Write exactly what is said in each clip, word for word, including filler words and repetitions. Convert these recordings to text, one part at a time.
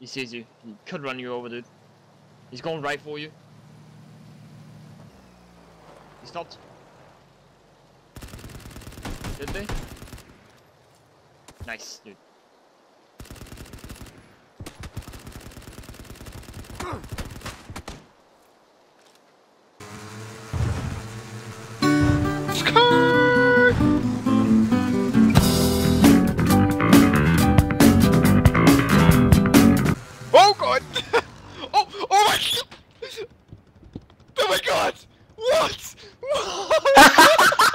He sees you. He could run you over, dude. He's going right for you. He stopped. Did they? Nice, dude. Oh god! Oh, oh my god! Oh my god! What? What?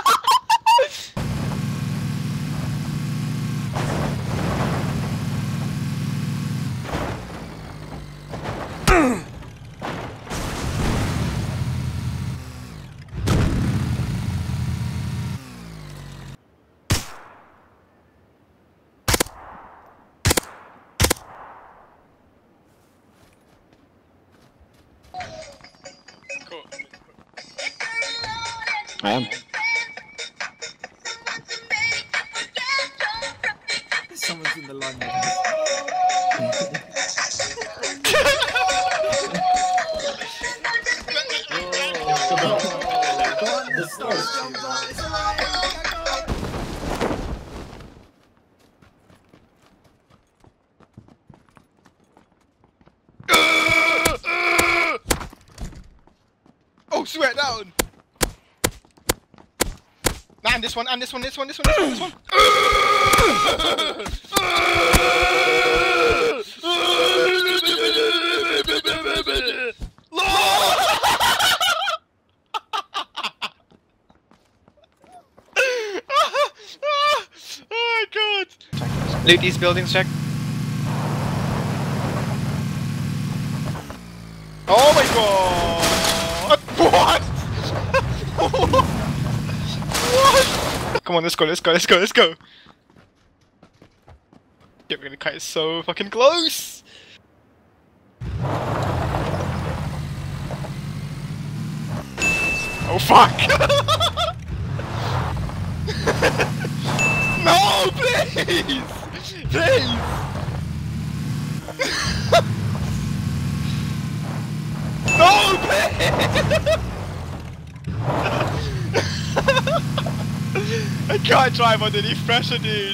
I am. Someone's in the line. Oh, swear down! Nah, and this one, and this one, this one, this one, this one, this one. Oh my god! Loot these buildings, check. Oh my god! What? What? Come on, let's go, let's go, let's go, let's go! Yeah, we're gonna cut it so fucking close! Oh fuck! No, please! Please! No, please! I can't drive underneath pressure, dude!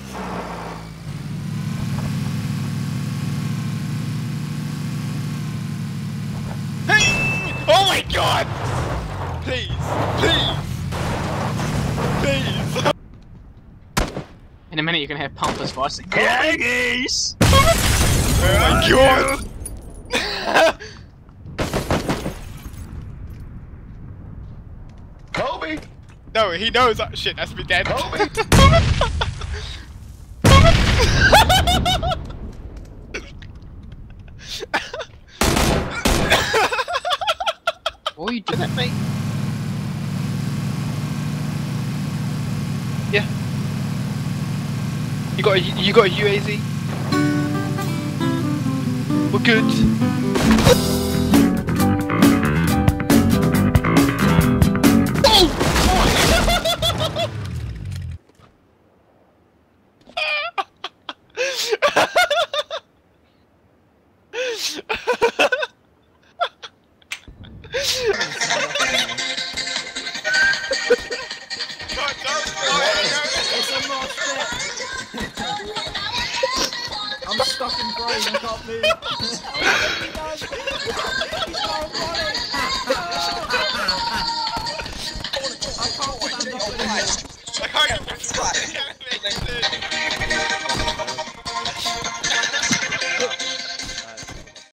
Hey! Oh my god! Please! Please! Please! In a minute you're gonna hear Pumpers voice like, yeah, geese! Oh my god! Kobe! No, he knows that shit has to be dead. Kobe! What are you doing that, mate? Yeah. You got a, you got a U A Z? We're good. I'm stuck in brain, I can't move. I can't get